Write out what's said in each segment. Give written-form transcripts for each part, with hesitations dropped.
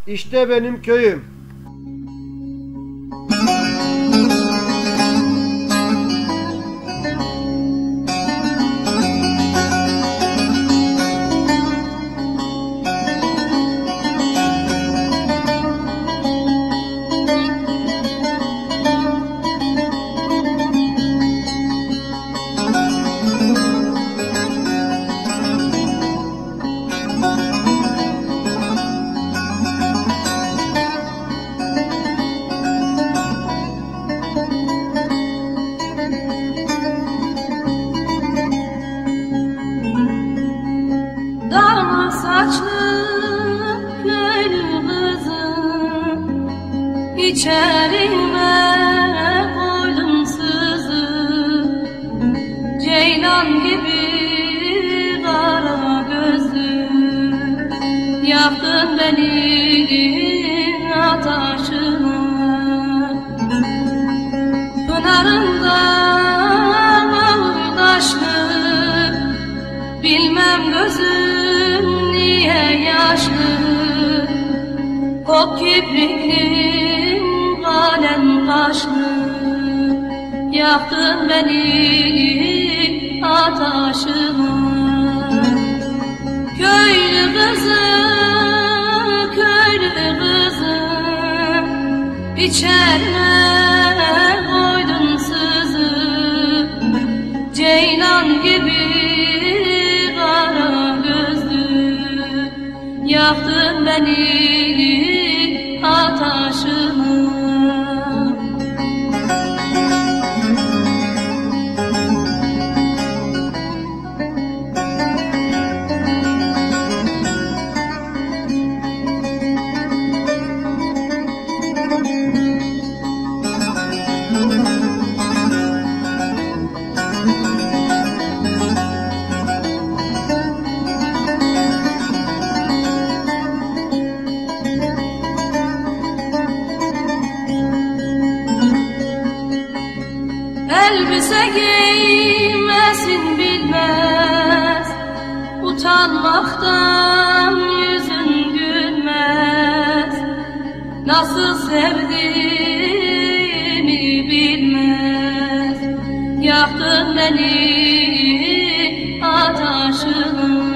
İşte benim köyüm. Darma saçlı köylü kızım, İçerime koydum sızı. Ceylan gibi kara gözlü, yaktın beni ataşına. Pınarından ağdaşlı, bilmem gözüm niye yaşlı. Kok kipriklim kalem kaşlı, yaktın beni ataşıma. Köylü kızım, köylü kızım, İçerime koydum sızı. Ceylan gibi kara gözlü, yaktın beni ataşıma. Elbise giymesin bilmez, utanmaktan yüzün gülmez. Nasıl sevdiğimi bilmez, yaktın beni ataşına.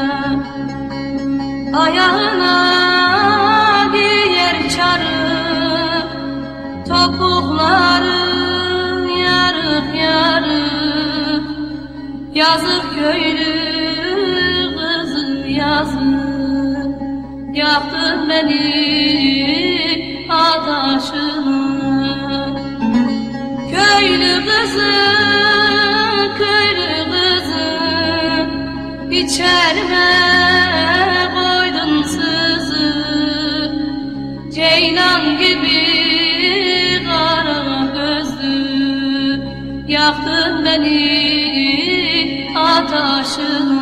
Ayağına giyer çarık, topukları yarık yarık. Yazık köylü kızı yazık, yaktın beni ataşına. Köylü kızı, köylü kızı, İçerime koydum sızı. Ceylan gibi kara gözlü, yaktın beni ataşına.